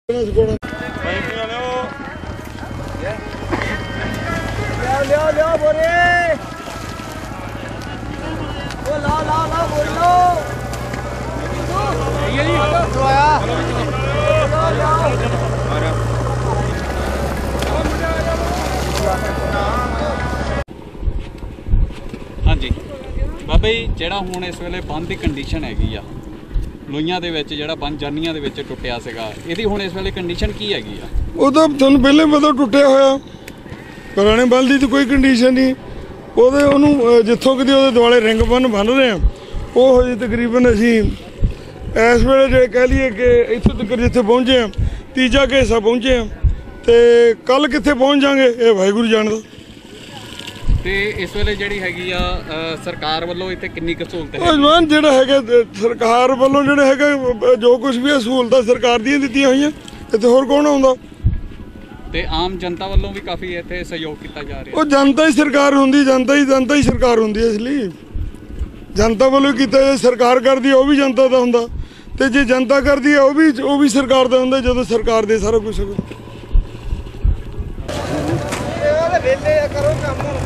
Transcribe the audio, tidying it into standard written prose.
ਹਾਂਜੀ ਬਾਬਾ ਜੀ, ਜਿਹੜਾ ਹੁਣ ਇਸ ਵੇਲੇ ਬੰਦ ਦੀ ਕੰਡੀਸ਼ਨ ਹੈਗੀ ਆ ਲੋਈਆਂ ਦੇ ਵਿੱਚ, ਜਿਹੜਾ ਬੰਦ ਜਾਨੀਆਂ ਦੇ ਵਿੱਚ ਟੁੱਟਿਆ ਸੀਗਾ, ਇਹਦੀ ਹੁਣ ਇਸ ਵੇਲੇ ਕੰਡੀਸ਼ਨ ਕੀ ਹੈਗੀ ਆ? ਉਹ ਤਾਂ ਤੁਹਾਨੂੰ ਪਹਿਲੇ ਪਤਾ ਟੁੱਟਿਆ ਹੋਇਆ, ਪੁਰਾਣੇ ਬੰਦ ਦੀ ਤਾਂ ਕੋਈ ਕੰਡੀਸ਼ਨ ਨਹੀਂ। ਉਹਨੂੰ ਜਿੱਥੋਂ ਕਿਤੇ ਉਹਦੇ ਦੁਆਲੇ ਰਿੰਗ ਬੰਨ ਰਹੇ ਆ, ਉਹ ਹਜੇ ਤਕਰੀਬਨ ਅਸੀਂ ਇਸ ਵੇਲੇ ਜੇ ਕਹਿ ਲਈਏ ਕਿ ਇੱਥੋਂ ਤੱਕ ਜਿੱਥੇ ਪਹੁੰਚੇ ਆ, ਤੀਜਾ ਕੁ ਹਿੱਸਾ ਪਹੁੰਚੇ ਆ, ਤੇ ਕੱਲ ਕਿੱਥੇ ਪਹੁੰਚ ਜਾਵਾਂਗੇ ਇਹ ਵਾਹਿਗੁਰੂ ਜਾਣਦਾ। ਤੇ ਇਸ ਵੇਲੇ ਜਿਹੜੀ ਹੈਗੀ ਆ ਸਰਕਾਰ ਵੱਲੋਂ ਇੱਥੇ ਕਿੰਨੀ ਕੁ ਸਹੂਲਤ ਹੈ? ਜਵਾਨ ਜਿਹੜਾ ਹੈਗਾ ਸਰਕਾਰ ਵੱਲੋਂ ਜਿਹੜਾ ਹੈਗਾ ਜੋ ਕੁਝ ਵੀ ਹੈ ਸਹੂਲਤਾਂ ਸਰਕਾਰ ਦੀਆਂ ਦਿੱਤੀਆਂ ਹੋਈਆਂ, ਇੱਥੇ ਹੋਰ ਕੌਣ ਆਉਂਦਾ? ਤੇ ਆਮ ਜਨਤਾ ਵੱਲੋਂ ਵੀ ਕਾਫੀ ਇੱਥੇ ਸਹਿਯੋਗ ਕੀਤਾ ਜਾ ਰਿਹਾ। ਉਹ ਜਨਤਾ ਹੀ ਸਰਕਾਰ ਹੁੰਦੀ, ਜਨਤਾ ਹੀ ਸਰਕਾਰ ਹੁੰਦੀ ਹੈ। ਇਸ ਲਈ ਜਨਤਾ ਵੱਲੋਂ ਕੀਤਾ ਜੇ ਸਰਕਾਰ ਕਰਦੀ ਹੈ ਉਹ ਵੀ ਜਨਤਾ ਦਾ ਹੁੰਦਾ, ਤੇ ਜੇ ਜਨਤਾ ਕਰਦੀ ਹੈ ਉਹ ਵੀ ਸਰਕਾਰ ਦਾ ਹੁੰਦਾ, ਜਦੋਂ ਸਰਕਾਰ ਦੇ ਸਾਰਾ ਕੁਝ। ਕਰੋ ਕੰਮ।